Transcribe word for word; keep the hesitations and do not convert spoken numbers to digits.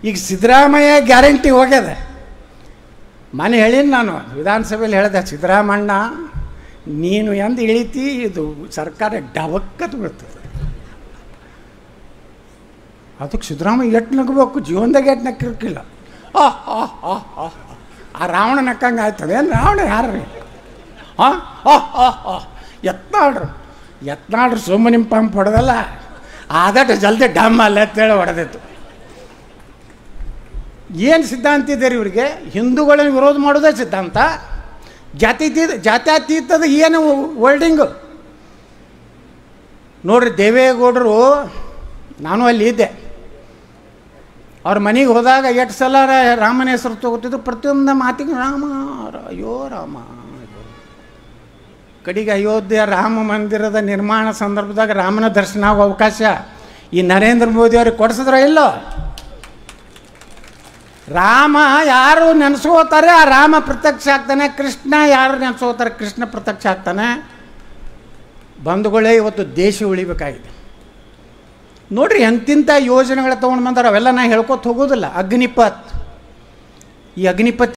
ಈಗ ಸಿದ್ದರಾಮಯ್ಯ ಗ್ಯಾರಂಟಿ ಹೋಗ್ಯದ. ಮನೆ ಹೇಳೀನಿ ನಾನು ವಿಧಾನಸಭೆಯಲ್ಲಿ ಹೇಳಿದೆ, ಸಿದ್ದರಾಮಣ್ಣ ನೀನು ಎಂದು ಇಳಿತಿ ಇದು ಸರ್ಕಾರ ಡಬಕ್ಕತ್ತು ಬೀಳ್ತದೆ. ಅದಕ್ಕೆ ಸಿದ್ದರಾಮಯ್ಯ ಎಟ್ಟು ನಗಬೇಕು, ಜೀವನದಾಗ ಎಟ್ಟು ನಕ್ಕಿರ್ಕಿಲ್ಲ. ಆ ಆ ಆ ಆ ರಾವಣ ನಕ್ಕಂಗೆ ಆಯ್ತದೆ. ಏನು ರಾವಣ ಯಾರು ರೀ? ಹಾಂ ಆ ಆ ಆ ಎತ್ನಾಡ್ರು ಎತ್ನಾಡ್ರು ಸುಮ್ಮನೆ ಪಂಪ್ ಹೊಡೆದಲ್ಲ, ಆದಟ್ಟು ಜಲ್ದಿ ಡಮ್ ಅಲ್ಲ ಅಂತೇಳಿ ಹೊಡೆದಿತ್ತು. ಏನು ಸಿದ್ಧಾಂತ ಇದೆ ರೀ ಇವರಿಗೆ? ಹಿಂದೂಗಳನ್ನು ವಿರೋಧ ಮಾಡೋದೇ ಸಿದ್ಧಾಂತ. ಜಾತಿ ಜಾತ್ಯತೀತದ ಏನು ವರ್ಡಿಂಗು ನೋಡ್ರಿ. ದೇವೇಗೌಡರು, ನಾನು ಅಲ್ಲಿ ಇದ್ದೆ, ಅವ್ರ ಮನೆಗೆ ಹೋದಾಗ ಎಷ್ಟು ಸಲ ರಾಮನ ಹೆಸರು ತಗೋತಿದ್ರು. ಪ್ರತಿಯೊಂದು ಮಾತಿಗೆ ರಾಮ, ಅಯ್ಯೋ ರಾಮ. ಕಡೆಗೆ ಅಯೋಧ್ಯೆ ರಾಮ ಮಂದಿರದ ನಿರ್ಮಾಣ ಸಂದರ್ಭದಾಗ ರಾಮನ ದರ್ಶನ ಆಗೋ ಅವಕಾಶ ಈ ನರೇಂದ್ರ ಮೋದಿ ಅವ್ರಿಗೆ ಕೊಡಿಸಿದ್ರ ಇಲ್ಲೋ? ರಾಮ ಯಾರು ನೆನೆಸ್ಕೋತಾರೆ ಆ ರಾಮ ಪ್ರತ್ಯಕ್ಷ ಆಗ್ತಾನೆ. ಕೃಷ್ಣ ಯಾರು ನೆನೆಸ್ಕೋತಾರೆ ಕೃಷ್ಣ ಪ್ರತ್ಯಕ್ಷ ಆಗ್ತಾನೆ. ಬಂಧುಗಳೇ, ಇವತ್ತು ದೇಶ ಉಳಿಬೇಕಾಗಿದೆ ನೋಡ್ರಿ. ಎಂತಿಂಥ ಯೋಜನೆಗಳು ತೊಗೊಂಡು ಬಂದಾರ, ಅವೆಲ್ಲ ನಾ ಹೇಳ್ಕೊತ ಹೋಗೋದಿಲ್ಲ. ಅಗ್ನಿಪಥ್, ಈ ಅಗ್ನಿಪಥ್